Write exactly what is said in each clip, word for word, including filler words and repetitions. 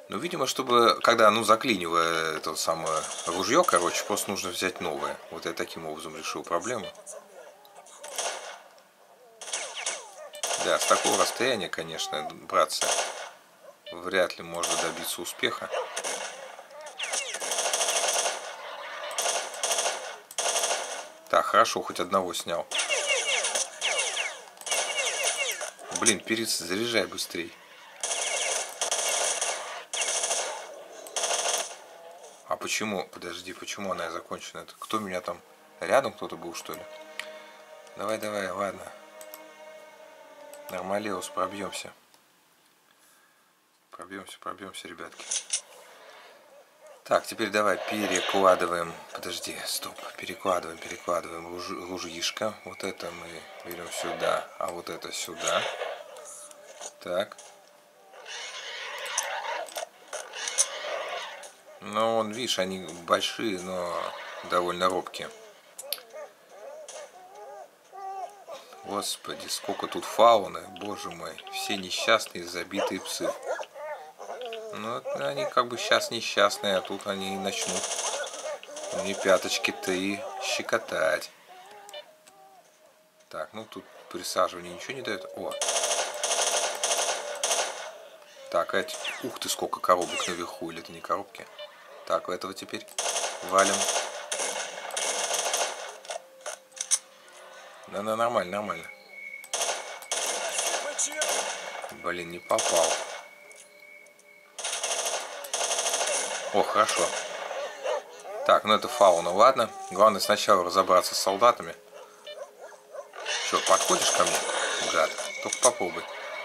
Ну, видимо, чтобы, когда, ну, заклинивая это самое ружье, короче, просто нужно взять новое. Вот я таким образом решил проблему. Да, с такого расстояния, конечно, братцы, вряд ли можно добиться успеха. Так, хорошо, хоть одного снял. Блин, перец, заряжай быстрей. А почему? Подожди, почему она закончена? Это кто меня там? Рядом кто-то был, что ли? Давай, давай, ладно. Нормалеус, пробьемся. Пробьемся, пробьемся, ребятки. Так, теперь давай перекладываем. Подожди, стоп. Перекладываем, перекладываем руж, ружьишко. Вот это мы берем сюда, а вот это сюда. Так. Ну, он, видишь, они большие, но довольно робкие. Господи, сколько тут фауны, боже мой. Все несчастные, забитые псы. Ну, они как бы сейчас несчастные, а тут они начнут мне пяточки-то и щекотать. Так, ну тут присаживание ничего не дает. О. Так, а эти... Ух ты, сколько коробок наверху, или это не коробки? Так, у этого теперь валим. Да-да, нормально, нормально. Блин, не попал. О, хорошо. Так, ну это фауна, ладно. Главное сначала разобраться с солдатами. Что, подходишь ко мне, гад? Только попробуй.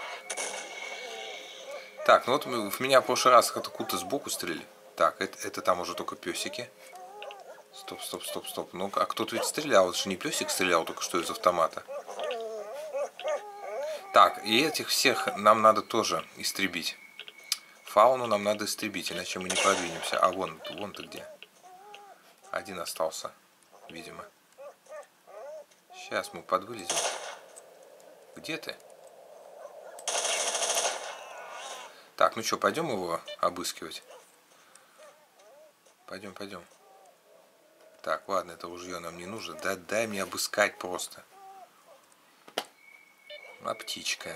Так, ну вот в меня в прошлый раз откуда-то сбоку стрелили. Так, это, это там уже только песики. Стоп, стоп, стоп, стоп. Ну, а кто-то ведь стрелял. Это же не песик стрелял только что из автомата. Так, и этих всех нам надо тоже истребить. Фауну нам надо истребить, иначе мы не продвинемся. А вон, вон ты где. Один остался, видимо. Сейчас мы подвылезем. Где ты? Так, ну что, пойдем его обыскивать? Пойдем, пойдем. Так, ладно, это ружье нам не нужно. Да дай мне обыскать просто. А птичка.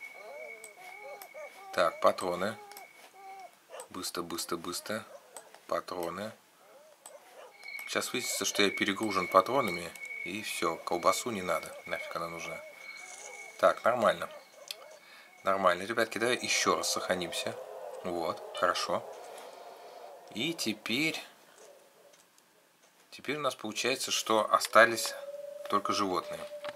Так, патроны. Быстро, быстро, быстро. Патроны. Сейчас выяснится, что я перегружен патронами. И все, колбасу не надо. Нафиг она нужна. Так, нормально. Нормально, ребятки, давай еще раз сохранимся. Вот, хорошо. И теперь... Теперь у нас получается, что остались только животные.